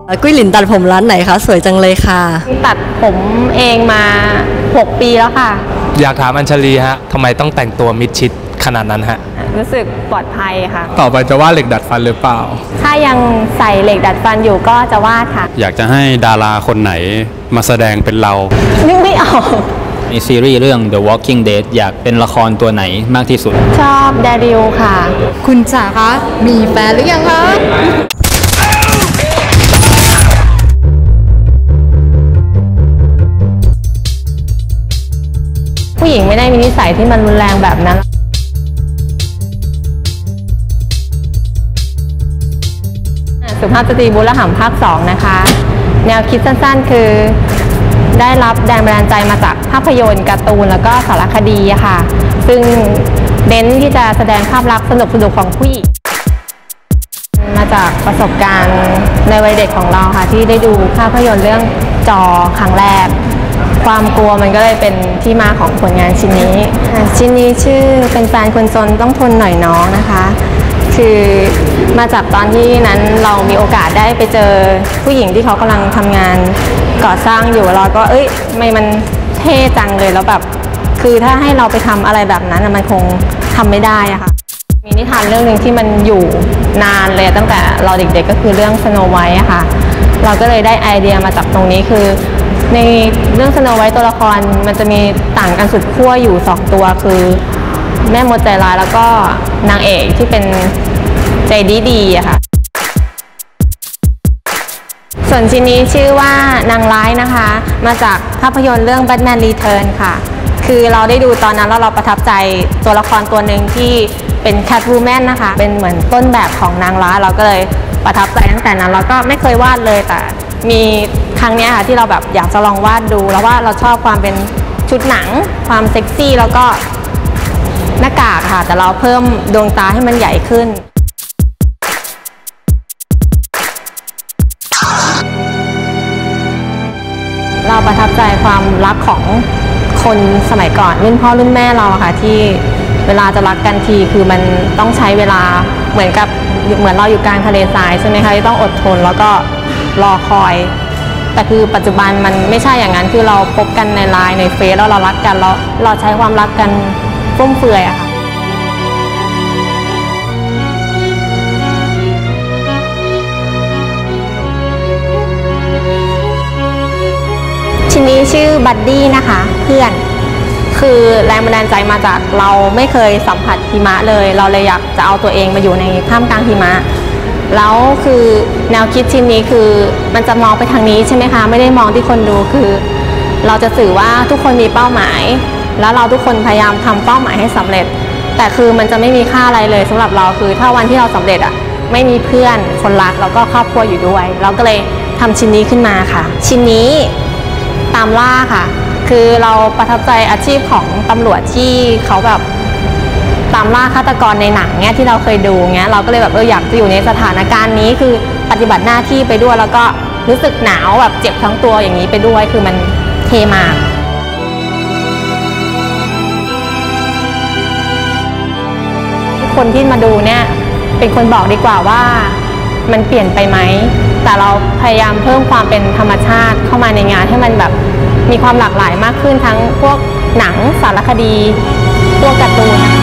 กุ้ยหลินตัดผมร้านไหนคะสวยจังเลยค่ะตัดผมเองมา6 ปีแล้วค่ะอยากถามอัญชลีฮะทำไมต้องแต่งตัวมิดชิดขนาดนั้นฮะรู้สึกปลอดภัยค่ะต่อไปจะวาดเหล็กดัดฟันหรือเปล่าถ้ายังใส่เหล็กดัดฟันอยู่ก็จะวาดค่ะอยากจะให้ดาราคนไหนมาแสดงเป็นเรานึกไม่ออกในซีรีส์เรื่อง The Walking Dead อยากเป็นละครตัวไหนมากที่สุดชอบแดริลค่ะคุณจ๋าคะมีแฟนหรือยังคะผู้หญิงไม่ได้มีนิสัยที่มันรุนแรงแบบนั้นสุภาพสตรีบุญละหำภาค 2นะคะแนวคิดสั้นๆคือได้รับแรงบันดาลใจมาจากภาพยนตร์การ์ตูนแล้วก็สารคดีค่ะซึ่งเน้นที่จะแสดงภาพลักษณ์สนุกๆของผู้หญิงมาจากประสบการณ์ในวัยเด็กของเราค่ะที่ได้ดูภาพยนตร์เรื่องจอครั้งแรกความกลัวมันก็เลยเป็นที่มาของผลงานชิ้นนี้ชื่อเป็นแฟนคนจนต้องทนหน่อยน้องนะคะคือมาจากตอนที่นั้นเรามีโอกาสได้ไปเจอผู้หญิงที่เขากำลังทำงานก่อสร้างอยู่เราก็ทำไมมันเท่จังเลยแล้วแบบคือถ้าให้เราไปทำอะไรแบบนั้นมันคงทำไม่ได้อะค่ะมีนิทานเรื่องหนึ่งที่มันอยู่นานเลยตั้งแต่เราเด็กๆก็คือเรื่องสโนไวท์อะค่ะเราก็เลยได้ไอเดียมาจากตรงนี้คือในเรื่องสโนไวท์ตัวละครมันจะมีต่างกันสุดขั้วอยู่2ตัวคือแม่มดใจร้ายแล้วก็นางเอกที่เป็นใจดีอะค่ะส่วนชิ้นนี้ชื่อว่านางร้ายนะคะมาจากภาพยนตร์เรื่อง Batman Return ค่ะคือเราได้ดูตอนนั้นแล้วเราประทับใจตัวละครตัวหนึ่งที่เป็น Catwoman นะคะเป็นเหมือนต้นแบบของนางร้ายเราก็เลยประทับใจตั้งแต่นั้นเราก็ไม่เคยวาดเลยแต่มีครั้งนี้ค่ะที่เราแบบอยากจะลองวาดดูแล้วว่าเราชอบความเป็นชุดหนังความเซ็กซี่แล้วก็หน้ากากค่ะแต่เราเพิ่มดวงตาให้มันใหญ่ขึ้นเราประทับใจความรักของคนสมัยก่อนรุ่นพ่อรุ่นแม่เราค่ะที่เวลาจะรักกันทีคือมันต้องใช้เวลาเหมือนเราอยู่กลางทะเลทรายใช่ไหมคะที่ต้องอดทนแล้วก็รอคอยแต่คือปัจจุบันมันไม่ใช่อย่างนั้นคือเราพบกันในไลน์ในเฟซแล้วเรารักกันแล้วเราใช้ความรักกันฟุ่มเฟือยอะค่ะชิ้นนี้ชื่อบัดดี้นะคะเพื่อนคือแรงบันดาลใจมาจากเราไม่เคยสัมผัสหิมะเลยเราเลยอยากจะเอาตัวเองมาอยู่ในท่ามกลางหิมะแล้วคือแนวคิดชิ้นนี้คือมันจะมองไปทางนี้ใช่ไหมคะไม่ได้มองที่คนดูคือเราจะสื่อว่าทุกคนมีเป้าหมายแล้วเราทุกคนพยายามทำเป้าหมายให้สำเร็จแต่คือมันจะไม่มีค่าอะไรเลยสำหรับเราคือถ้าวันที่เราสำเร็จไม่มีเพื่อนคนรักแล้วก็ครอบครัวอยู่ด้วยเราก็เลยทำชิ้นนี้ขึ้นมาค่ะชิ้นนี้ตามล่าค่ะคือเราประทับใจอาชีพของตำรวจที่เขาแบบตามล่าฆาตกรในหนังเนี้ยที่เราเคยดูเงี้ยเราก็เลยแบบอยากจะอยู่ในสถานการณ์นี้คือปฏิบัติหน้าที่ไปด้วยแล้วก็รู้สึกหนาวแบบเจ็บทั้งตัวอย่างนี้ไปด้วยคือมันเท่มากคนที่มาดูเนี่ยเป็นคนบอกดีกว่าว่ามันเปลี่ยนไปไหมแต่เราพยายามเพิ่มความเป็นธรรมชาติเข้ามาในงานให้มันแบบมีความหลากหลายมากขึ้นทั้งพวกหนังสารคดีพวกการ์ตูน